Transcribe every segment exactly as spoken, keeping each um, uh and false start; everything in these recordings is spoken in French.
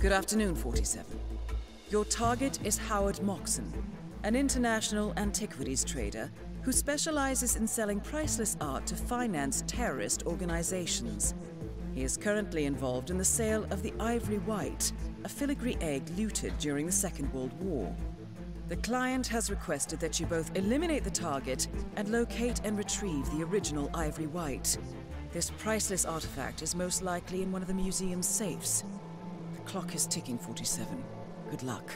Good afternoon, forty-seven. Your target is Howard Moxon, an international antiquities trader who specializes in selling priceless art to finance terrorist organizations. He is currently involved in the sale of the Ivory White, a filigree egg looted during the Second World War. The client has requested that you both eliminate the target and locate and retrieve the original Ivory White. This priceless artifact is most likely in one of the museum's safes. The clock is ticking, forty-seven. Good luck.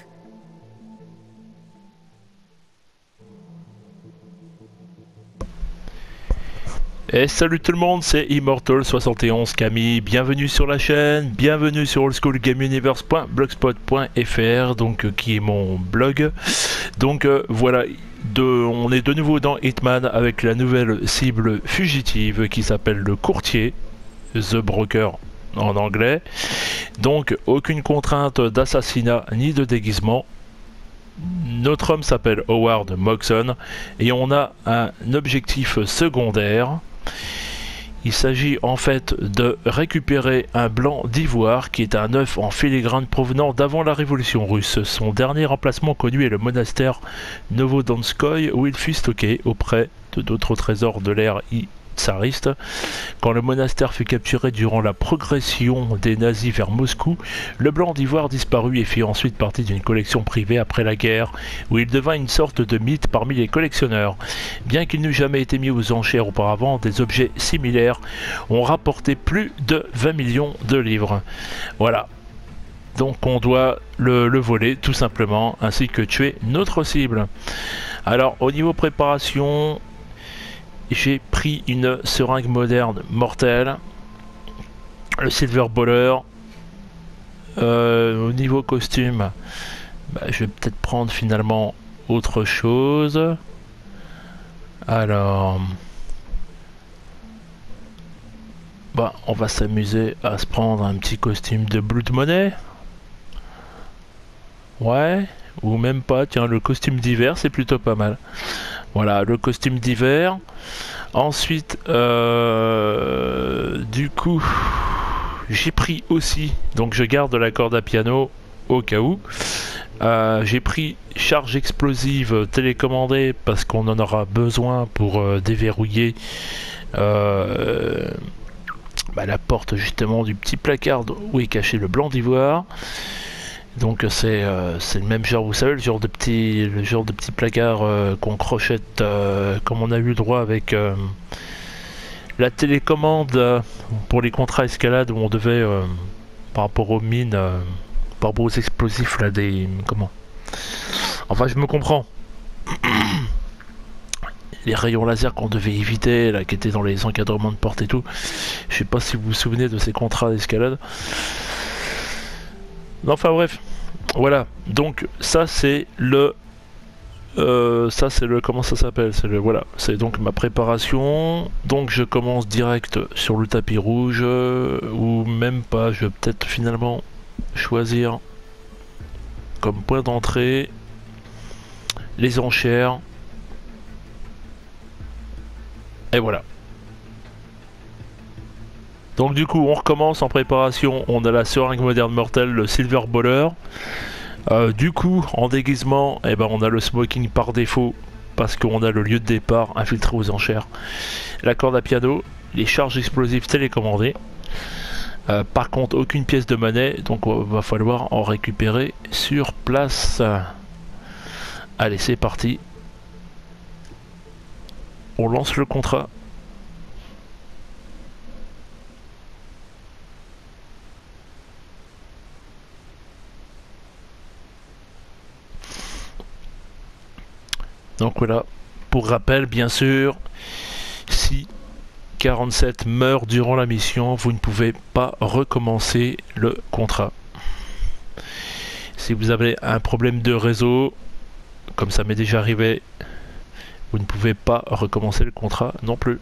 Et salut tout le monde, c'est Immortal soixante et onze Camille, bienvenue sur la chaîne, bienvenue sur oldschoolgameuniverse point blogspot point f r, donc euh, qui est mon blog. Donc euh, voilà, de, on est de nouveau dans Hitman avec la nouvelle cible fugitive qui s'appelle le courtier, The Broker en anglais. Donc aucune contrainte d'assassinat ni de déguisement. Notre homme s'appelle Howard Moxon et on a un objectif secondaire. Il s'agit en fait de récupérer un blanc d'ivoire qui est un œuf en filigrane provenant d'avant la révolution russe. Son dernier emplacement connu est le monastère Novodonskoï où il fut stocké auprès de d'autres trésors de l'ère tsariste. Quand le monastère fut capturé durant la progression des nazis vers Moscou, le blanc d'ivoire disparut et fit ensuite partie d'une collection privée après la guerre, où il devint une sorte de mythe parmi les collectionneurs. Bien qu'il n'eût jamais été mis aux enchères auparavant, des objets similaires ont rapporté plus de vingt millions de livres. Voilà. Donc on doit le, le voler tout simplement, ainsi que tuer notre cible. Alors au niveau préparation, j'ai pris une seringue moderne mortelle, le Silver Baller. Euh, au niveau costume, bah, je vais peut-être prendre finalement autre chose. Alors, bah, on va s'amuser à se prendre un petit costume de Blood Money. Ouais, ou même pas, tiens, le costume d'hiver, c'est plutôt pas mal. Voilà, le costume d'hiver. Ensuite, euh, du coup, j'ai pris aussi, donc je garde la corde à piano au cas où. Euh, j'ai pris charge explosive télécommandée parce qu'on en aura besoin pour euh, déverrouiller euh, bah, la porte justement du petit placard où est caché le blanc d'ivoire. Donc c'est euh, le même genre, vous savez, le genre de petit, le genre de petit placard euh, qu'on crochette, euh, comme on a eu le droit avec euh, la télécommande euh, pour les contrats escalade où on devait, euh, par rapport aux mines, euh, par rapport aux explosifs, là, des... comment? Enfin, je me comprends. Les rayons laser qu'on devait éviter, là, qui étaient dans les encadrements de porte et tout. Je sais pas si vous vous souvenez de ces contrats d'escalade. Enfin bref, voilà. Donc ça c'est le, euh, ça c'est le, comment ça s'appelle, c'est le, voilà, c'est donc ma préparation. Donc je commence direct sur le tapis rouge, euh, ou même pas. Je vais peut-être finalement choisir comme point d'entrée les enchères. Et voilà. Donc du coup on recommence en préparation, on a la seringue moderne mortelle, le Silver Baller. Euh, du coup en déguisement, eh ben, on a le smoking par défaut parce qu'on a le lieu de départ infiltré aux enchères. La corde à piano, les charges explosives télécommandées. Euh, par contre aucune pièce de monnaie, donc il va falloir en récupérer sur place. Allez c'est parti. On lance le contrat. Donc voilà, pour rappel bien sûr, si quarante-sept meurt durant la mission, vous ne pouvez pas recommencer le contrat. Si vous avez un problème de réseau, comme ça m'est déjà arrivé, vous ne pouvez pas recommencer le contrat non plus.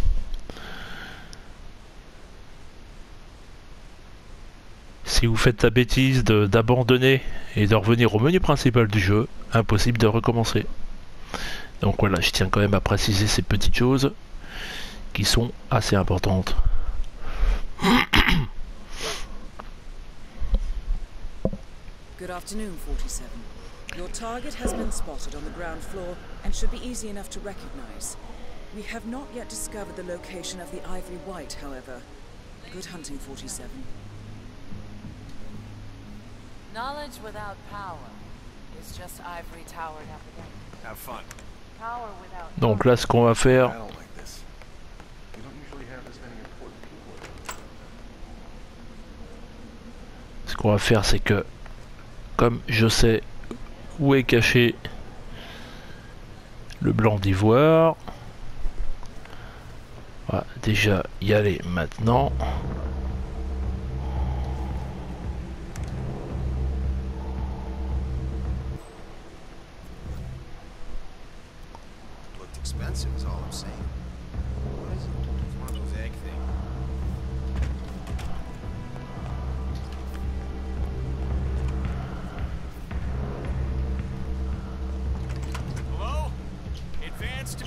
Si vous faites la bêtise d'abandonner et de revenir au menu principal du jeu, impossible de recommencer. Donc voilà, je tiens quand même à préciser ces petites choses qui sont assez importantes. Good afternoon, forty-seven. Your target has been spotted on the ground floor and should be easy enough to recognize. We have not yet discovered the location of the Ivory White, however. Good hunting, forty-seven. Knowledge without power is just ivory towered up against. Have fun. Power without Donc là, ce qu'on va faire, I don't like this. You don't usually have this many important people. ce qu'on va faire, c'est que, comme je sais où est caché le blanc d'ivoire, on va déjà y aller maintenant. Looked expensive is all I'm saying. What is it? It's one of those egg things. Hello? Advanced.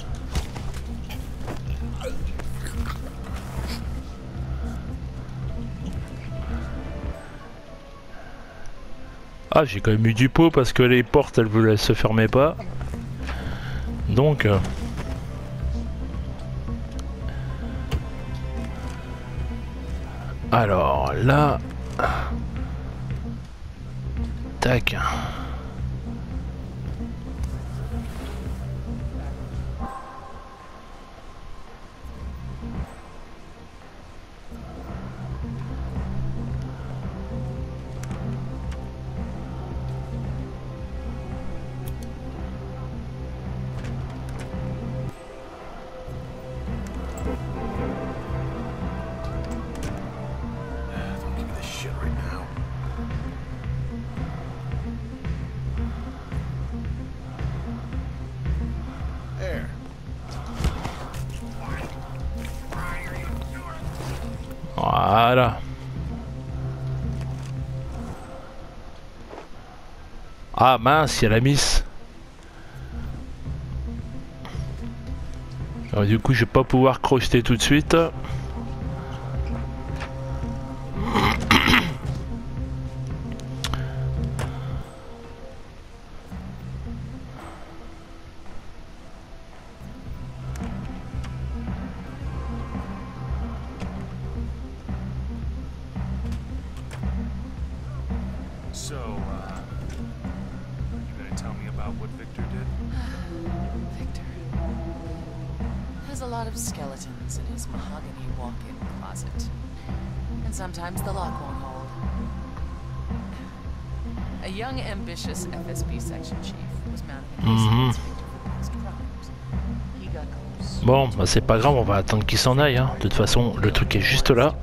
Ah, j'ai quand même eu du pot parce que les portes elles voulaient se fermer pas. Donc euh, alors là, tac. Don't give me this shit right now. There. Voilà. Ah mince, il y a la miss. Alors, du coup, je vais pas pouvoir crocheter tout de suite. So, uh, you gonna tell me about what Victor did? Victor has a lot of skeletons in his mahogany walk-in closet. And sometimes the lock won't hold. A young, ambitious F S B section chief was mounting a case Mhm. against Victor for past crimes. He got close. Bon, bah c'est pas grave, on va attendre qu'il s'en aille. Hein. De toute façon, le truc est juste là.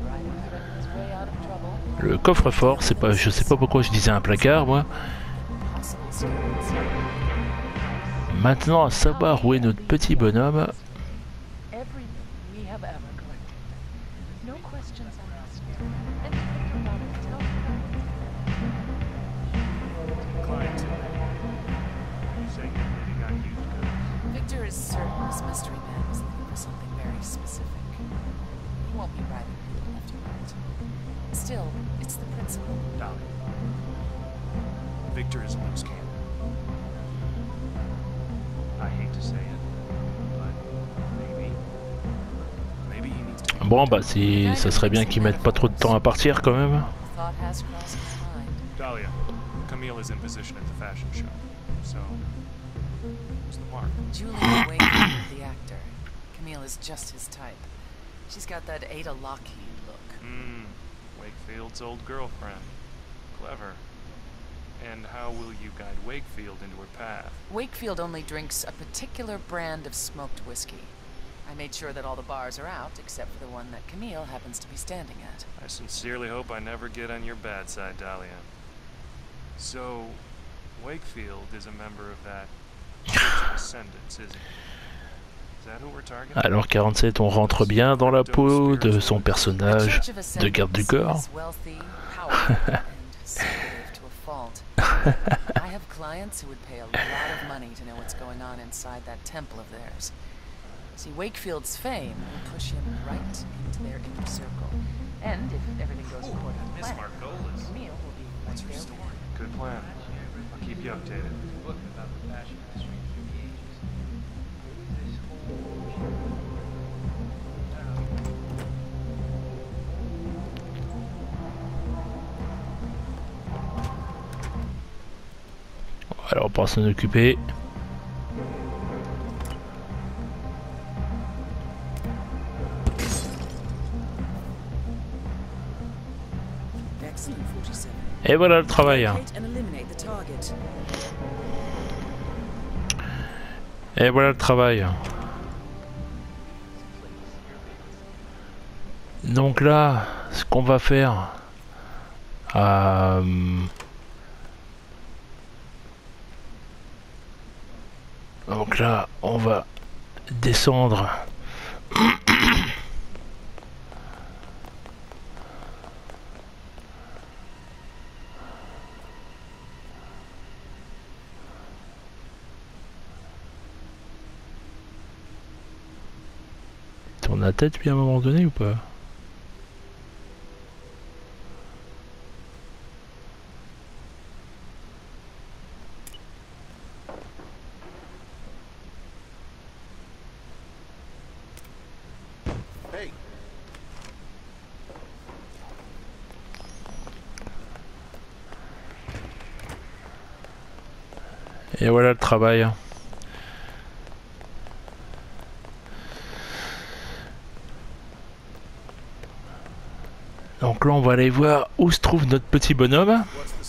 Le coffre-fort, c'est pas, je sais pas pourquoi je disais un placard, moi. Maintenant, à savoir où est notre petit bonhomme. Everything we have ever collected. No questions asked. And Victor wanted to tell you. Client today. You saying that they got used goods? Victor is certain this mystery man was looking for something very specific. He won't be writing people left and right. Still, it's the principle. Dolly. Victor is a loose cannon. I hate to say it, but maybe, maybe he needs to. Bon, bah si, ça serait bien qu'ils mettent pas trop de temps à partir quand même. Thought has crossed my mind. Dahlia, Camille is in position at the fashion show, so who's the mark? Julia Wakefield, the actor. Camille is just his type. She's got that Ada Lockheed look. Hmm, Wakefield's old girlfriend. Clever. And how will you guide Wakefield into her path? Wakefield only drinks a particular brand of smoked whiskey. I made sure that all the bars are out, except for the one that Camille happens to be standing at. I sincerely hope I never get on your bad side, Dahlia. So, Wakefield is a member of that Church of Ascendants, isn't he? Is that who we're targeting? Alors quarante-sept, on rentre bien dans la peau de son personnage The Church of de garde du Ascendants corps. is wealthy, powerful, and secretive to a fault. I have clients who would pay a lot of money to know what's going on inside that temple of theirs. See, Wakefield's fame will push him right into their inner circle. And if everything goes according to Miss plan, Margolis. Camille will be right What's her there with story? him. Good plan. I'll keep you updated. Alors on pense s'en occuper. Et voilà le travail. Et voilà le travail. Donc là, ce qu'on va faire... Euh, donc là, on va descendre. Tourne la tête puis à un moment donné ou pas? Hey. Et voilà le travail. Donc là on va aller voir où se trouve notre petit bonhomme.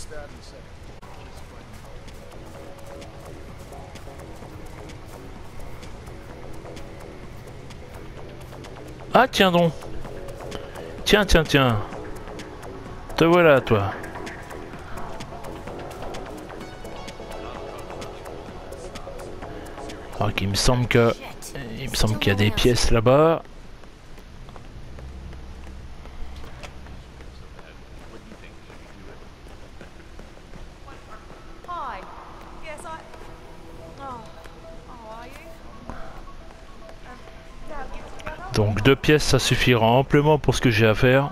Ah tiens donc. Tiens tiens tiens. Te voilà toi. Alors qu'il me semble que... Il me semble qu'il y a des pièces là-bas. Donc deux pièces ça suffira amplement pour ce que j'ai à faire.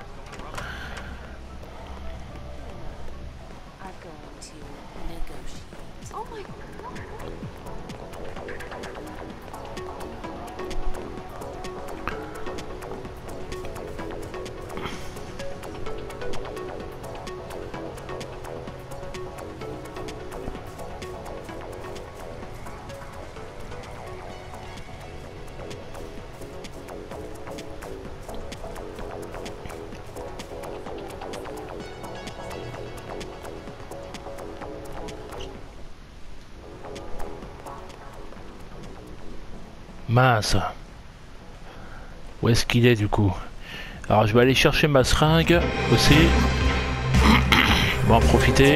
Mince. Où est-ce qu'il est du coup? Alors je vais aller chercher ma seringue aussi. On va en profiter.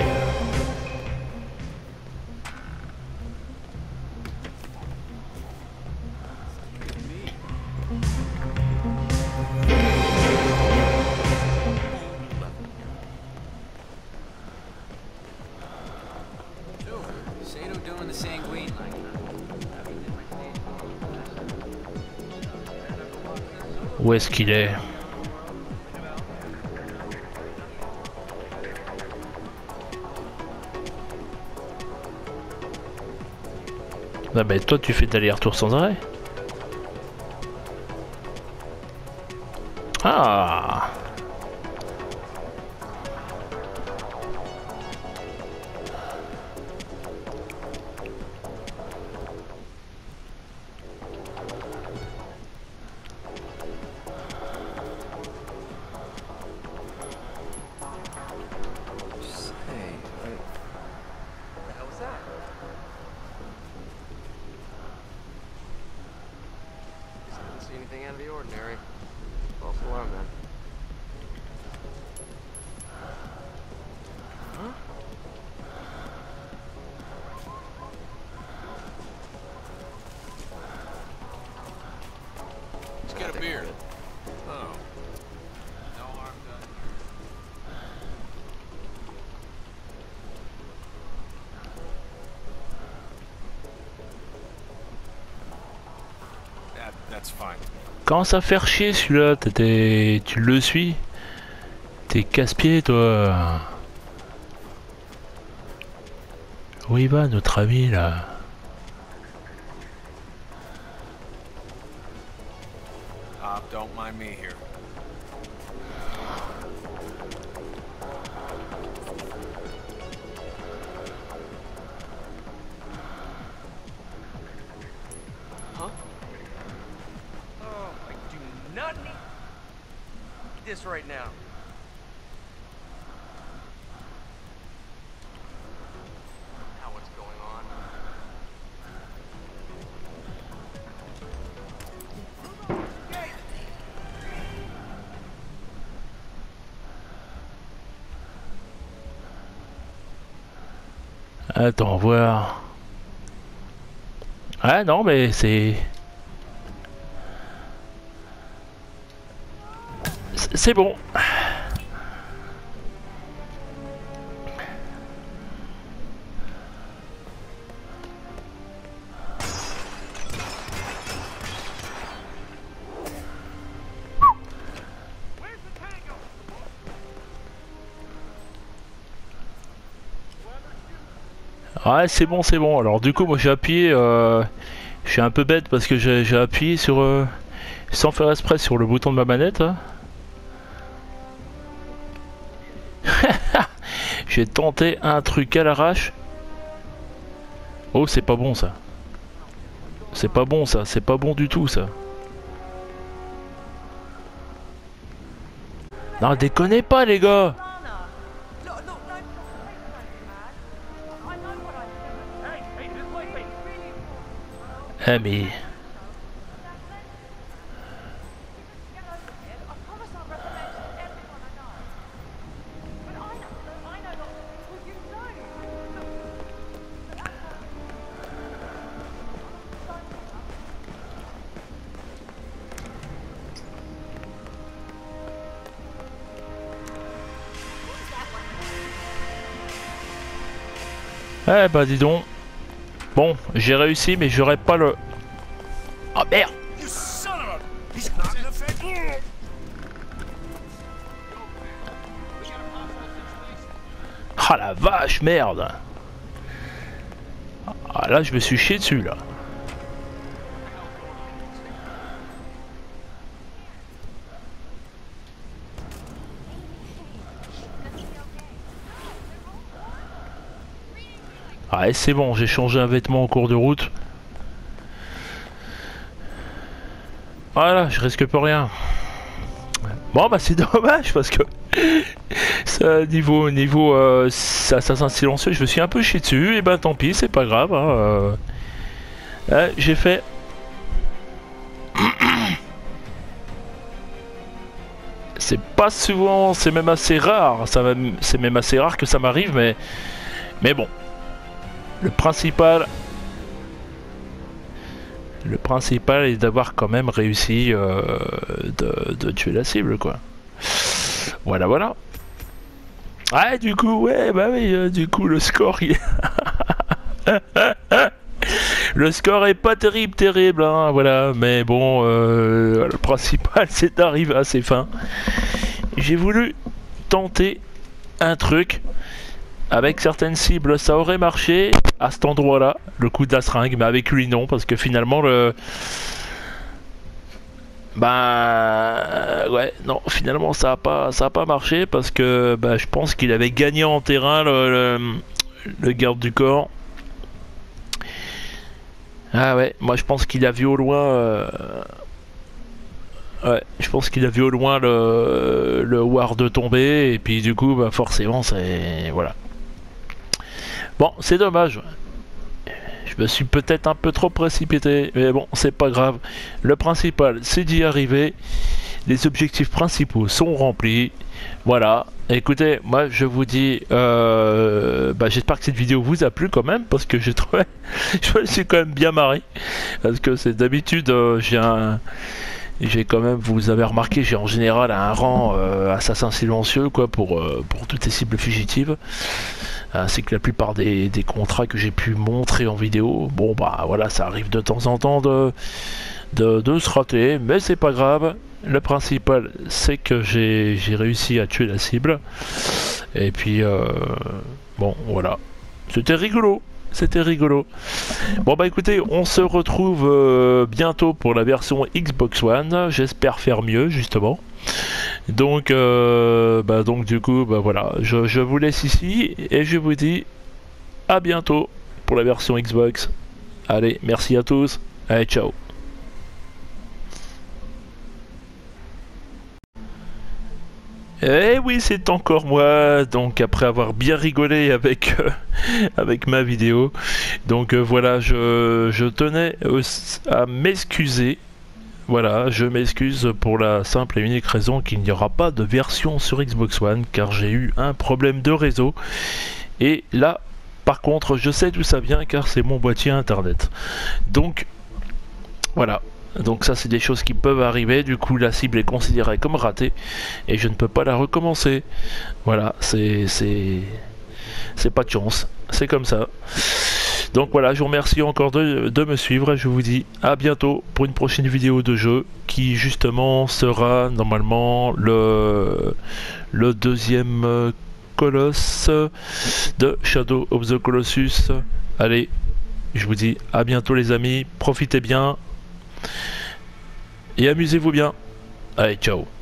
Où est-ce qu'il est? Ah ben toi tu fais d'aller-retour sans arrêt. Ah. Commence à faire chier celui-là, t'étais... tu le suis? T'es casse-pied toi. Où il va notre ami là? Pop, don't mind me here. Huh? Oh, I do not need this right now. Now what's going on? Attends, voir. Ah non, mais c'est... C'est c'est bon. Ouais, c'est bon, c'est bon. Alors du coup, moi j'ai appuyé... Euh... Je suis un peu bête parce que j'ai j'ai appuyé sur... Euh... sans faire exprès sur le bouton de ma manette. Hein. J'ai tenté un truc à l'arrache. Oh, c'est pas bon ça. C'est pas bon ça, c'est pas bon du tout ça. Non, déconnez pas les gars. Eh mais... Eh bah dis donc. Bon, j'ai réussi mais j'aurais pas le... Oh merde. Ah la vache, merde. Ah là je me suis chié dessus là. Ah et c'est bon, j'ai changé un vêtement en cours de route. Voilà, je risque pas rien. Bon bah c'est dommage parce que ça, niveau niveau euh, assassin silencieux, je me suis un peu chié dessus et ben tant pis, c'est pas grave. Hein, euh... euh, j'ai fait. C'est pas souvent, c'est même assez rare. Ça c'est même assez rare que ça m'arrive, mais mais bon. Le principal, le principal est d'avoir quand même réussi euh, de, de tuer la cible, quoi. Voilà, voilà. Ah, du coup, ouais, bah oui, euh, du coup, le score, il... le score est pas terrible, terrible, hein, voilà. Mais bon, euh, le principal, c'est d'arriver à ses fins. J'ai voulu tenter un truc. Avec certaines cibles, ça aurait marché à cet endroit-là, le coup de la seringue, mais avec lui non, parce que finalement le... Bah... Ouais, non, finalement ça a pas, ça a pas marché, parce que bah, je pense qu'il avait gagné en terrain, le, le, le garde du corps. Ah ouais, moi je pense qu'il a vu au loin... Euh... Ouais, je pense qu'il a vu au loin le, le ward tomber, et puis du coup, bah, forcément, c'est... Voilà. Bon, c'est dommage. Je me suis peut-être un peu trop précipité, mais bon, c'est pas grave. Le principal, c'est d'y arriver. Les objectifs principaux sont remplis. Voilà. Écoutez, moi, je vous dis... Euh, bah, j'espère que cette vidéo vous a plu quand même, parce que j'ai trouvé... je me suis quand même bien marré. Parce que c'est d'habitude, euh, j'ai un... J'ai quand même, vous avez remarqué, j'ai en général un rang euh, assassin silencieux quoi pour, euh, pour toutes les cibles fugitives. Ainsi que la plupart des, des contrats que j'ai pu montrer en vidéo. Bon bah voilà, ça arrive de temps en temps de, de, de se rater, mais c'est pas grave. Le principal c'est que j'ai réussi à tuer la cible. Et puis euh, bon voilà. C'était rigolo. c'était rigolo. Bon bah écoutez, on se retrouve euh, bientôt pour la version Xbox One. J'espère faire mieux justement. Donc, euh, bah donc du coup, bah voilà, je, je vous laisse ici et je vous dis à bientôt pour la version Xbox. Allez, merci à tous. Allez, ciao. Eh oui, c'est encore moi, donc après avoir bien rigolé avec, euh, avec ma vidéo. Donc euh, voilà, je, je tenais à m'excuser. Voilà, je m'excuse pour la simple et unique raison qu'il n'y aura pas de version sur Xbox One, car j'ai eu un problème de réseau. Et là, par contre, je sais d'où ça vient, car c'est mon boîtier internet. Donc, voilà. Donc ça c'est des choses qui peuvent arriver, du coup la cible est considérée comme ratée et je ne peux pas la recommencer. Voilà, c'est c'est c'est pas de chance, c'est comme ça. Donc voilà, je vous remercie encore de, de me suivre et je vous dis à bientôt pour une prochaine vidéo de jeu qui justement sera normalement le, le deuxième colosse de Shadow of the Colossus. Allez, je vous dis à bientôt les amis, profitez bien. Et amusez-vous bien. Allez, ciao.